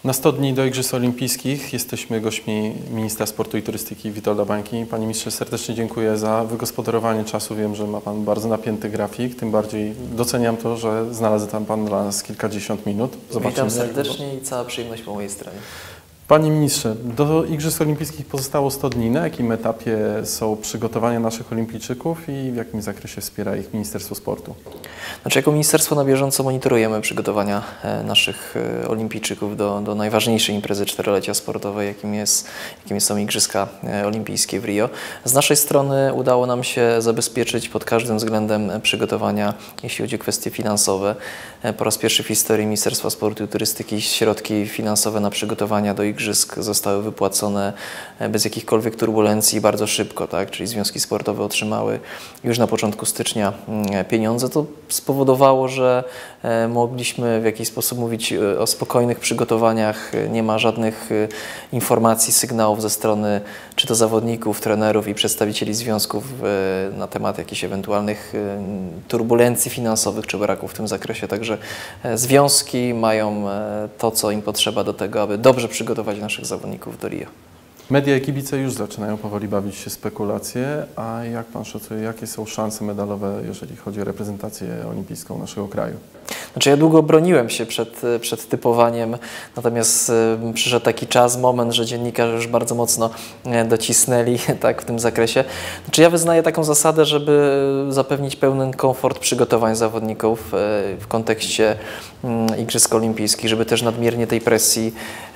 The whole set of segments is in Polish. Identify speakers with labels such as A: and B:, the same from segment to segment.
A: Na 100 dni do Igrzysk Olimpijskich jesteśmy gośćmi ministra sportu i turystyki Witolda Bańki. Panie ministrze, serdecznie dziękuję za wygospodarowanie czasu. Wiem, że ma Pan bardzo napięty grafik, tym bardziej doceniam to, że znalazł tam Pan dla nas kilkadziesiąt minut.
B: Witam serdecznie i cała przyjemność po mojej stronie.
A: Panie ministrze, do Igrzysk Olimpijskich pozostało 100 dni. Na jakim etapie są przygotowania naszych olimpijczyków i w jakim zakresie wspiera ich Ministerstwo Sportu?
B: Znaczy, jako ministerstwo na bieżąco monitorujemy przygotowania naszych olimpijczyków do najważniejszej imprezy czterolecia sportowej, jakim są Igrzyska Olimpijskie w Rio. Z naszej strony udało nam się zabezpieczyć pod każdym względem przygotowania, jeśli chodzi o kwestie finansowe. Po raz pierwszy w historii Ministerstwa Sportu i Turystyki środki finansowe na przygotowania do Igrzysk zostały wypłacone bez jakichkolwiek turbulencji bardzo szybko, tak? Czyli związki sportowe otrzymały już na początku stycznia pieniądze. To spowodowało, że mogliśmy w jakiś sposób mówić o spokojnych przygotowaniach. Nie ma żadnych informacji, sygnałów ze strony czy to zawodników, trenerów i przedstawicieli związków na temat jakichś ewentualnych turbulencji finansowych czy braków w tym zakresie. Także związki mają to, co im potrzeba do tego, aby dobrze przygotować naszych zawodników do Rio.
A: Media i kibice już zaczynają powoli bawić się w spekulacje, a jak Pan szacuje, jakie są szanse medalowe, jeżeli chodzi o reprezentację olimpijską naszego kraju?
B: Znaczy, ja długo broniłem się przed typowaniem, natomiast przyszedł taki czas, moment, że dziennikarze już bardzo mocno docisnęli tak, w tym zakresie. Znaczy, ja wyznaję taką zasadę, żeby zapewnić pełny komfort przygotowań zawodników w kontekście Igrzysk Olimpijskich, żeby też nadmiernie tej presji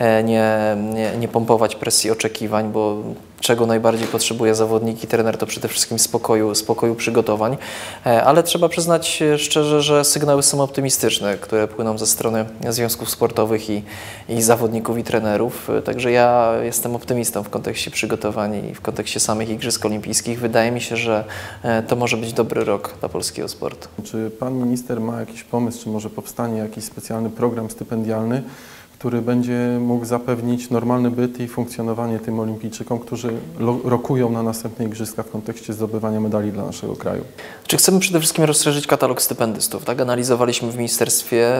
B: nie pompować presji oczekiwań, bo czego najbardziej potrzebuje zawodnik i trener, to przede wszystkim spokoju przygotowań, ale trzeba przyznać szczerze, że sygnały są optymistyczne, które płyną ze strony związków sportowych i zawodników i trenerów, także ja jestem optymistą w kontekście przygotowań i w kontekście samych Igrzysk Olimpijskich. Wydaje mi się, że to może być dobry rok dla polskiego sportu.
A: Czy Pan minister ma jakiś pomysł, czy może powstanie jakiś specjalny program stypendialny, który będzie mógł zapewnić normalny byt i funkcjonowanie tym olimpijczykom, którzy rokują na następne igrzyska w kontekście zdobywania medali dla naszego kraju?
B: Czy chcemy przede wszystkim rozszerzyć katalog stypendystów? Tak? Analizowaliśmy w ministerstwie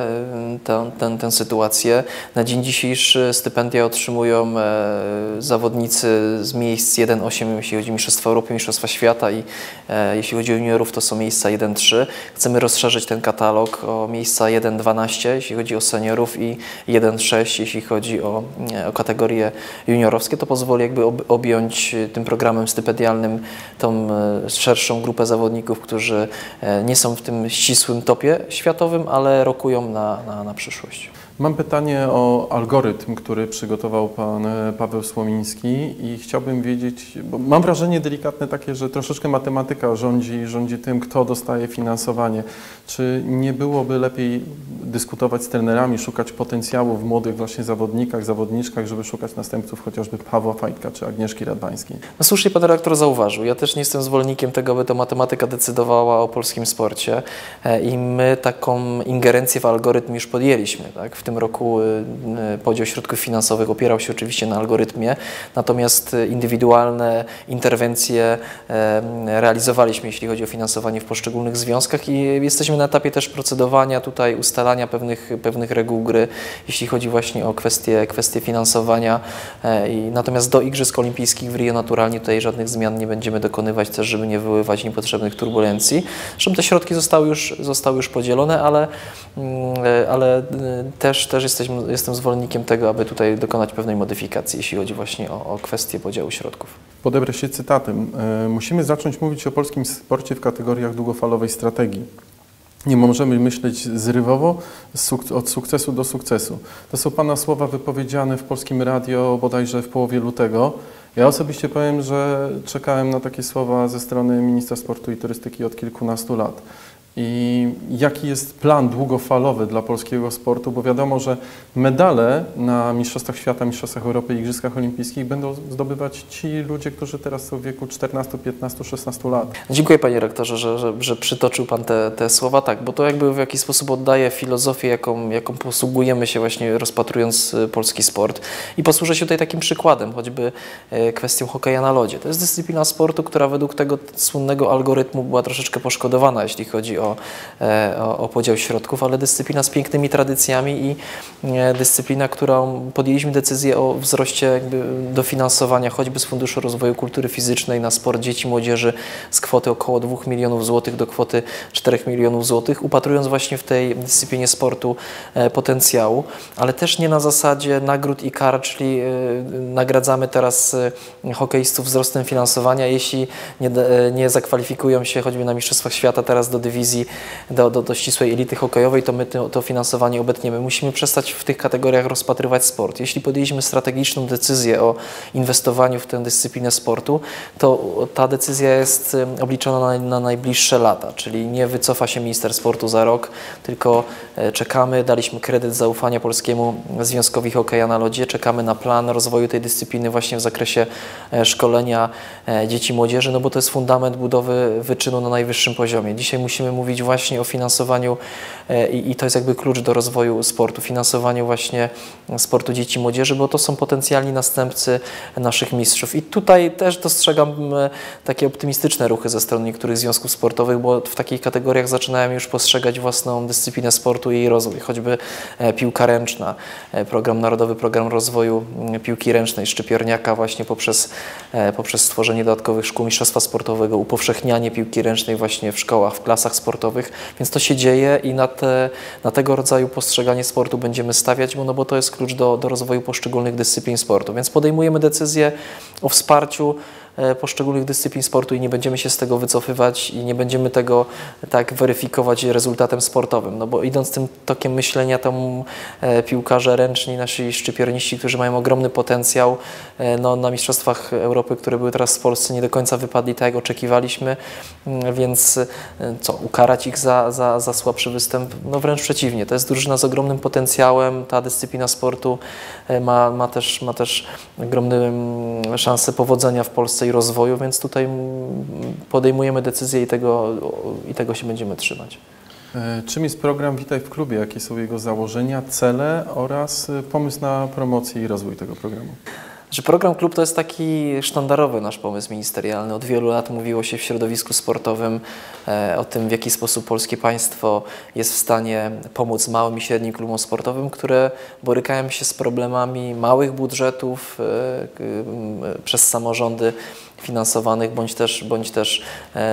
B: tę sytuację. Na dzień dzisiejszy stypendia otrzymują zawodnicy z miejsc 1-8, jeśli chodzi o Mistrzostwa Europy, Mistrzostwa Świata i jeśli chodzi o juniorów, to są miejsca 1-3. Chcemy rozszerzyć ten katalog o miejsca 1-12, jeśli chodzi o seniorów i 1-6, jeśli chodzi o kategorie juniorowskie. To pozwoli jakby objąć tym programem stypendialnym tą szerszą grupę zawodników, którzy nie są w tym ścisłym topie światowym, ale rokują na przyszłość.
A: Mam pytanie o algorytm, który przygotował Pan Paweł Słomiński i chciałbym wiedzieć, bo mam wrażenie delikatne takie, że troszeczkę matematyka rządzi tym, kto dostaje finansowanie. Czy nie byłoby lepiej dyskutować z trenerami, szukać potencjału w młodych właśnie zawodnikach, zawodniczkach, żeby szukać następców chociażby Pawła Fajtka czy Agnieszki Radwańskiej?
B: No słusznie Pan redaktor zauważył. Ja też nie jestem zwolennikiem tego, aby to matematyka decydowała o polskim sporcie i my taką ingerencję w algorytm już podjęliśmy. Tak? W tym roku podział środków finansowych opierał się oczywiście na algorytmie, natomiast indywidualne interwencje realizowaliśmy, jeśli chodzi o finansowanie w poszczególnych związkach i jesteśmy na etapie też procedowania tutaj, ustalania pewnych reguł gry, jeśli chodzi właśnie o kwestie finansowania. Natomiast do Igrzysk Olimpijskich w Rio naturalnie tutaj żadnych zmian nie będziemy dokonywać, też żeby nie wywoływać niepotrzebnych turbulencji. Zresztą te środki zostały już podzielone, ale też jestem zwolennikiem tego, aby tutaj dokonać pewnej modyfikacji, jeśli chodzi właśnie o kwestię podziału środków.
A: Podebrę się cytatem. Musimy zacząć mówić o polskim sporcie w kategoriach długofalowej strategii. Nie możemy myśleć zrywowo od sukcesu do sukcesu. To są Pana słowa wypowiedziane w Polskim Radio bodajże w połowie lutego. Ja osobiście powiem, że czekałem na takie słowa ze strony ministra sportu i turystyki od kilkunastu lat. I jaki jest plan długofalowy dla polskiego sportu, bo wiadomo, że medale na Mistrzostwach Świata, Mistrzostwach Europy i Igrzyskach Olimpijskich będą zdobywać ci ludzie, którzy teraz są w wieku 14, 15, 16 lat.
B: Dziękuję Panie rektorze, że przytoczył Pan te słowa, tak, bo to jakby w jakiś sposób oddaje filozofię, jaką posługujemy się właśnie rozpatrując polski sport i posłużę się tutaj takim przykładem, choćby kwestią hokeja na lodzie. To jest dyscyplina sportu, która według tego słynnego algorytmu była troszeczkę poszkodowana, jeśli chodzi o o podział środków, ale dyscyplina z pięknymi tradycjami i dyscyplina, którą podjęliśmy decyzję o wzroście jakby dofinansowania choćby z Funduszu Rozwoju Kultury Fizycznej na sport dzieci, młodzieży z kwoty około 2 milionów złotych do kwoty 4 milionów złotych, upatrując właśnie w tej dyscyplinie sportu potencjału, ale też nie na zasadzie nagród i kar, czyli nagradzamy teraz hokeistów wzrostem finansowania, jeśli nie zakwalifikują się choćby na Mistrzostwach Świata teraz do dywizji, do ścisłej elity hokejowej, to my to finansowanie obetniemy. Musimy przestać w tych kategoriach rozpatrywać sport. Jeśli podjęliśmy strategiczną decyzję o inwestowaniu w tę dyscyplinę sportu, to ta decyzja jest obliczona na najbliższe lata, czyli nie wycofa się minister sportu za rok, tylko czekamy, daliśmy kredyt zaufania Polskiemu Związkowi Hokeja na Lodzie, czekamy na plan rozwoju tej dyscypliny właśnie w zakresie szkolenia dzieci i młodzieży, no bo to jest fundament budowy wyczynu na najwyższym poziomie. Dzisiaj musimy mówić właśnie o finansowaniu i to jest jakby klucz do rozwoju sportu, finansowaniu właśnie sportu dzieci i młodzieży, bo to są potencjalni następcy naszych mistrzów. I tutaj też dostrzegam takie optymistyczne ruchy ze strony niektórych związków sportowych, bo w takich kategoriach zaczynałem już postrzegać własną dyscyplinę sportu i jej rozwój, choćby piłka ręczna, Narodowy Program Rozwoju Piłki Ręcznej, Szczypiorniaka właśnie poprzez stworzenie dodatkowych szkół mistrzostwa sportowego, upowszechnianie piłki ręcznej właśnie w szkołach, w klasach sportowych, więc to się dzieje i na tego rodzaju postrzeganie sportu będziemy stawiać, bo to jest klucz do rozwoju poszczególnych dyscyplin sportu, więc podejmujemy decyzję o wsparciu poszczególnych dyscyplin sportu i nie będziemy się z tego wycofywać i nie będziemy tego tak weryfikować rezultatem sportowym, no bo idąc tym tokiem myślenia, tam piłkarze ręczni, nasi szczypiorniści, którzy mają ogromny potencjał, no na Mistrzostwach Europy, które były teraz w Polsce, nie do końca wypadli tak, jak oczekiwaliśmy, więc ukarać ich za słabszy występ? No wręcz przeciwnie, to jest drużyna z ogromnym potencjałem, ta dyscyplina sportu ma też ogromne szanse powodzenia w Polsce i rozwoju, więc tutaj podejmujemy decyzję i tego się będziemy trzymać.
A: Czym jest program Witaj w Klubie? Jakie są jego założenia, cele oraz pomysł na promocję i rozwój tego programu?
B: Program Klub to jest taki sztandarowy nasz pomysł ministerialny. Od wielu lat mówiło się w środowisku sportowym o tym, w jaki sposób polskie państwo jest w stanie pomóc małym i średnim klubom sportowym, które borykają się z problemami małych budżetów przez samorządy finansowanych, bądź też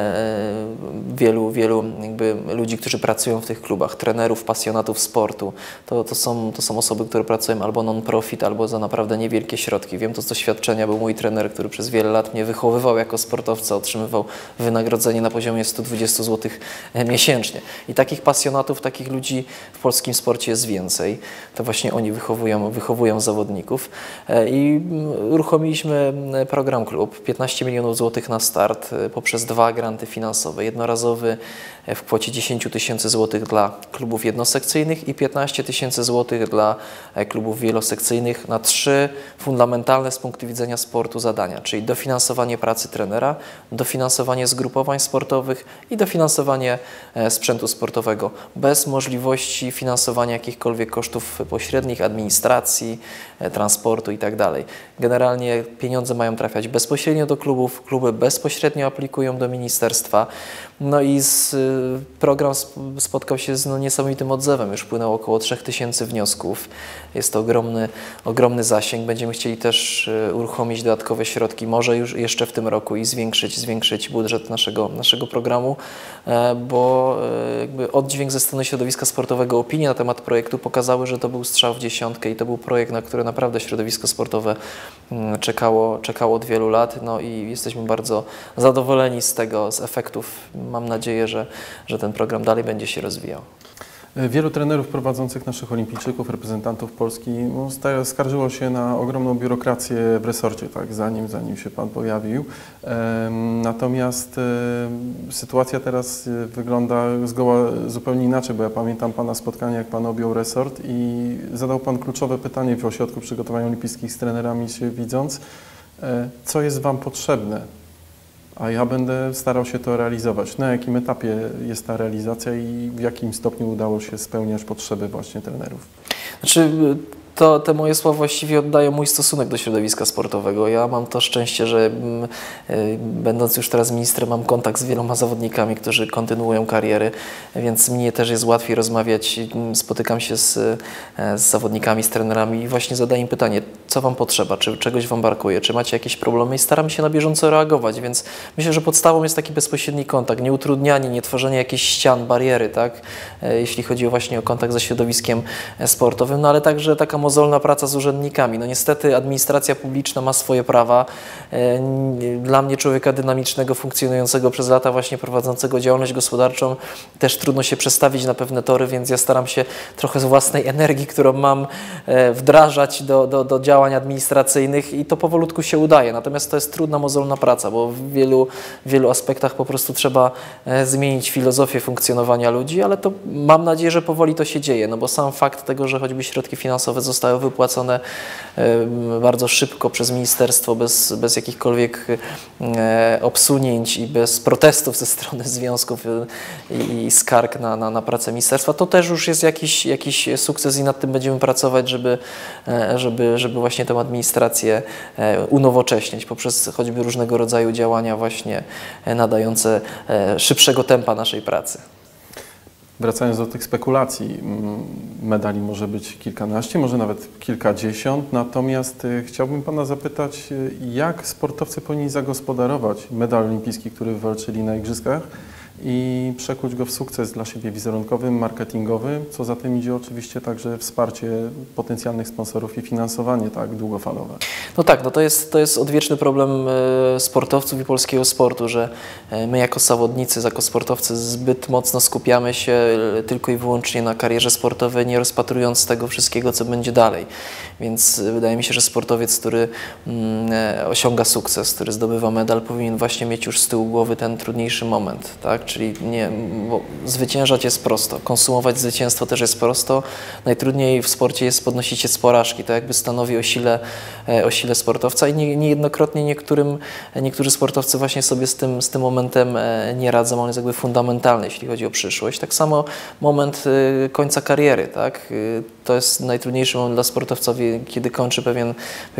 B: wielu jakby ludzi, którzy pracują w tych klubach, trenerów, pasjonatów sportu. To są osoby, które pracują albo non-profit, albo za naprawdę niewielkie środki. Wiem to z doświadczenia, był mój trener, który przez wiele lat mnie wychowywał jako sportowca, otrzymywał wynagrodzenie na poziomie 120 zł miesięcznie. I takich pasjonatów, takich ludzi w polskim sporcie jest więcej. To właśnie oni wychowują zawodników. I uruchomiliśmy program Klub, 15 milionów złotych na start poprzez 2 granty finansowe. Jednorazowy w kwocie 10 tysięcy złotych dla klubów jednosekcyjnych i 15 tysięcy złotych dla klubów wielosekcyjnych na 3 fundamentalne z punktu widzenia sportu zadania, czyli dofinansowanie pracy trenera, dofinansowanie zgrupowań sportowych i dofinansowanie sprzętu sportowego, bez możliwości finansowania jakichkolwiek kosztów pośrednich, administracji, transportu itd. Generalnie pieniądze mają trafiać bezpośrednio do klubów, kluby bezpośrednio aplikują do ministerstwa. No i program spotkał się z niesamowitym odzewem. Już wpłynęło około 3000 wniosków. Jest to ogromny zasięg. Będziemy chcieli też uruchomić dodatkowe środki, może już jeszcze w tym roku i zwiększyć budżet naszego programu, bo jakby oddźwięk ze strony środowiska sportowego, opinie na temat projektu pokazały, że to był strzał w dziesiątkę i to był projekt, na który naprawdę środowisko sportowe czekało od wielu lat. No i jesteśmy bardzo zadowoleni z efektów. Mam nadzieję, że ten program dalej będzie się rozwijał.
A: Wielu trenerów prowadzących naszych olimpijczyków, reprezentantów Polski skarżyło się na ogromną biurokrację w resorcie, tak, zanim się Pan pojawił. Natomiast sytuacja teraz wygląda zgoła zupełnie inaczej, bo ja pamiętam Pana spotkanie, jak Pan objął resort i zadał Pan kluczowe pytanie w Ośrodku Przygotowania Olimpijskich z trenerami się widząc, co jest Wam potrzebne? A ja będę starał się to realizować. Na jakim etapie jest ta realizacja i w jakim stopniu udało się spełniać potrzeby właśnie trenerów?
B: te moje słowa właściwie oddają mój stosunek do środowiska sportowego. Ja mam to szczęście, że będąc już teraz ministrem, mam kontakt z wieloma zawodnikami, którzy kontynuują kariery, więc mnie też jest łatwiej rozmawiać. Spotykam się z zawodnikami, z trenerami i właśnie zadaję im pytanie, co Wam potrzeba, czy czegoś Wam brakuje, czy macie jakieś problemy i staram się na bieżąco reagować, więc myślę, że podstawą jest taki bezpośredni kontakt, nie utrudnianie, nie tworzenie jakichś ścian, bariery, tak? Jeśli chodzi właśnie o kontakt ze środowiskiem sportowym, no ale także taka mozolna praca z urzędnikami. No niestety administracja publiczna ma swoje prawa. Dla mnie, człowieka dynamicznego, funkcjonującego przez lata, właśnie prowadzącego działalność gospodarczą, też trudno się przestawić na pewne tory, więc ja staram się trochę z własnej energii, którą mam, wdrażać do działań administracyjnych i to powolutku się udaje. Natomiast to jest trudna, mozolna praca, bo w wielu aspektach po prostu trzeba zmienić filozofię funkcjonowania ludzi, ale to mam nadzieję, że powoli to się dzieje, no bo sam fakt tego, że choćby środki finansowe zostały wypłacone bardzo szybko przez ministerstwo, bez jakichkolwiek obsunięć i bez protestów ze strony związków i skarg na pracę ministerstwa, to też już jest jakiś sukces i nad tym będziemy pracować, żeby właśnie tę administrację unowocześnić poprzez choćby różnego rodzaju działania właśnie nadające szybszego tempa naszej pracy.
A: Wracając do tych spekulacji, medali może być kilkanaście, może nawet kilkadziesiąt, natomiast chciałbym Pana zapytać, jak sportowcy powinni zagospodarować medal olimpijski, który wywalczyli na Igrzyskach i przekuć go w sukces dla siebie wizerunkowy, marketingowy, co za tym idzie oczywiście także wsparcie potencjalnych sponsorów i finansowanie tak długofalowe.
B: No tak, no to jest odwieczny problem sportowców i polskiego sportu, że my jako zawodnicy, jako sportowcy zbyt mocno skupiamy się tylko i wyłącznie na karierze sportowej, nie rozpatrując tego wszystkiego, co będzie dalej. Więc wydaje mi się, że sportowiec, który osiąga sukces, który zdobywa medal, powinien właśnie mieć już z tyłu głowy ten trudniejszy moment, tak? Czyli bo zwyciężać jest prosto, konsumować zwycięstwo też jest prosto. Najtrudniej w sporcie jest podnosić się z porażki, to jakby stanowi o sile sportowca i niejednokrotnie niektórzy sportowcy właśnie sobie z tym momentem nie radzą, on jest jakby fundamentalny, jeśli chodzi o przyszłość. Tak samo moment końca kariery, tak? To jest najtrudniejszy moment dla sportowca, kiedy kończy pewien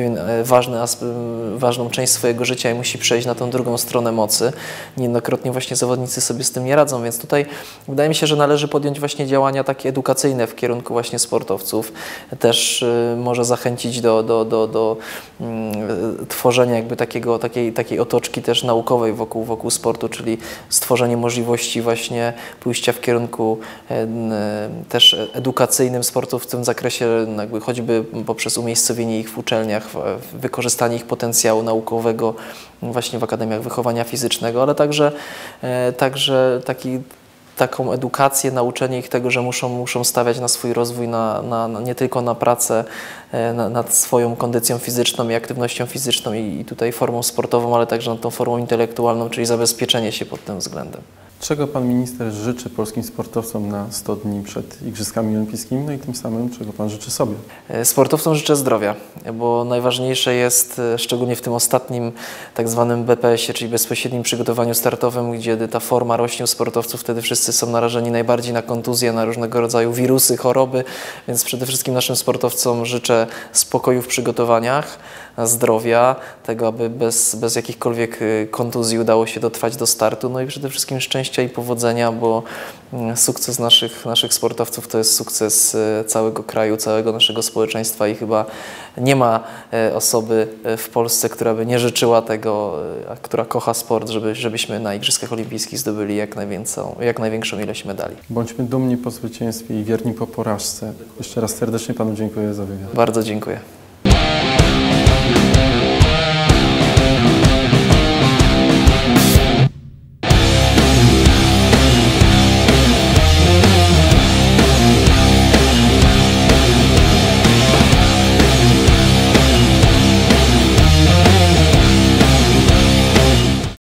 B: ważną część swojego życia i musi przejść na tą drugą stronę mocy. Niejednokrotnie właśnie zawodnicy sobie z tym nie radzą, więc tutaj wydaje mi się, że należy podjąć właśnie działania takie edukacyjne w kierunku właśnie sportowców. Też może zachęcić do tworzenia jakby takiej otoczki też naukowej wokół sportu, czyli stworzenie możliwości właśnie pójścia w kierunku też edukacyjnym sportów w tym zakresie, jakby choćby poprzez umiejscowienie ich w uczelniach, wykorzystanie ich potencjału naukowego właśnie w akademiach wychowania fizycznego, ale także taką edukację, nauczenie ich tego, że muszą stawiać na swój rozwój, nie tylko na pracę nad swoją kondycją fizyczną i aktywnością fizyczną i tutaj formą sportową, ale także nad tą formą intelektualną, czyli zabezpieczenie się pod tym względem.
A: Czego Pan Minister życzy polskim sportowcom na 100 dni przed Igrzyskami Olimpijskimi, no i tym samym czego Pan życzy sobie?
B: Sportowcom życzę zdrowia, bo najważniejsze jest, szczególnie w tym ostatnim tak zwanym BPS-ie, czyli bezpośrednim przygotowaniu startowym, gdzie ta forma rośnie u sportowców, wtedy wszyscy są narażeni najbardziej na kontuzje, na różnego rodzaju wirusy, choroby, więc przede wszystkim naszym sportowcom życzę spokoju w przygotowaniach, zdrowia, tego, aby bez jakichkolwiek kontuzji udało się dotrwać do startu, no i przede wszystkim szczęścia i powodzenia, bo sukces naszych sportowców to jest sukces całego kraju, całego naszego społeczeństwa i chyba nie ma osoby w Polsce, która by nie życzyła tego, która kocha sport, żebyśmy na Igrzyskach Olimpijskich zdobyli jak największą ilość medali.
A: Bądźmy dumni po zwycięstwie i wierni po porażce. Jeszcze raz serdecznie Panu dziękuję za wywiad.
B: Bardzo dziękuję.